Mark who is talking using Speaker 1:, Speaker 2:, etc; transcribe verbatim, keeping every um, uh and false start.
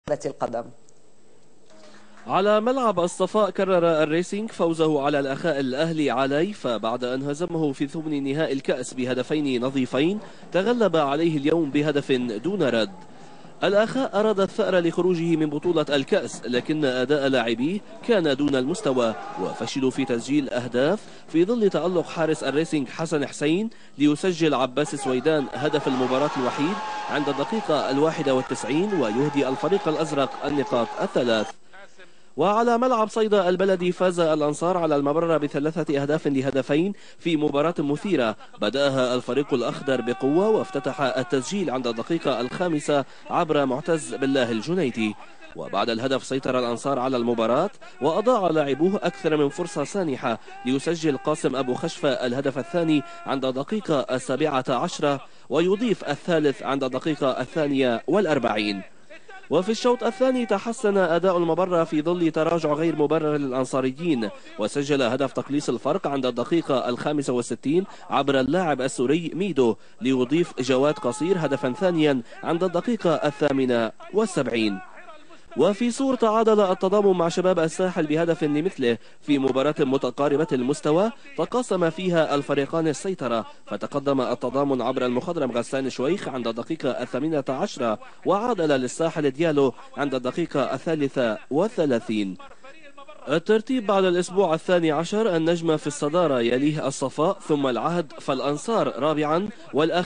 Speaker 1: القدم.
Speaker 2: على ملعب الصفاء كرر الريسينج فوزه على الأخاء الأهلي علي، فبعد أن هزمه في ثمن نهائي الكأس بهدفين نظيفين تغلب عليه اليوم بهدف دون رد. الأخاء أراد الثأر لخروجه من بطولة الكأس، لكن أداء لاعبيه كان دون المستوى وفشلوا في تسجيل أهداف في ظل تألق حارس الريسينج حسن حسين ليسجل عباس سويدان هدف المباراة الوحيد عند الدقيقة الواحدة والتسعين ويهدي الفريق الأزرق النقاط الثلاث. وعلى ملعب صيدا البلدي فاز الأنصار على المبرة بثلاثة أهداف لهدفين في مباراة مثيرة بدأها الفريق الأخضر بقوة، وافتتح التسجيل عند الدقيقة الخامسة عبر معتز بالله الجنيدي. وبعد الهدف سيطر الأنصار على المباراة وأضاع لاعبوه أكثر من فرصة سانحة ليسجل قاسم أبو خشفة الهدف الثاني عند الدقيقة السابعة عشرة ويضيف الثالث عند الدقيقة الثانية والأربعين. وفي الشوط الثاني تحسن أداء المبرة في ظل تراجع غير مبرر للأنصاريين، وسجل هدف تقليص الفرق عند الدقيقة الخامسة والستين عبر اللاعب السوري ميدو ليضيف جواد قصير هدفا ثانيا عند الدقيقة الثامنة والسبعين. وفي سور تعادل التضامن مع شباب الساحل بهدف لمثله في مباراة متقاربة المستوى تقاسم فيها الفريقان السيطرة، فتقدم التضامن عبر المخضرم غسان شويخ عند الدقيقة الثامنة عشرة وعادل للساحل ديالو عند الدقيقة الثالثة والثلاثين. الترتيب بعد الأسبوع الثاني عشر: النجمة في الصدارة، يليه الصفاء ثم العهد، فالأنصار رابعا والأخ